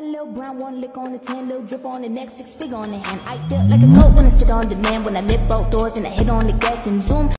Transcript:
Got a little brown, one lick on the tan, little drip on the next 6 figure on the hand. I feel like a goat when I sit on demand, when I lift both doors and I hit on the gas and zoom.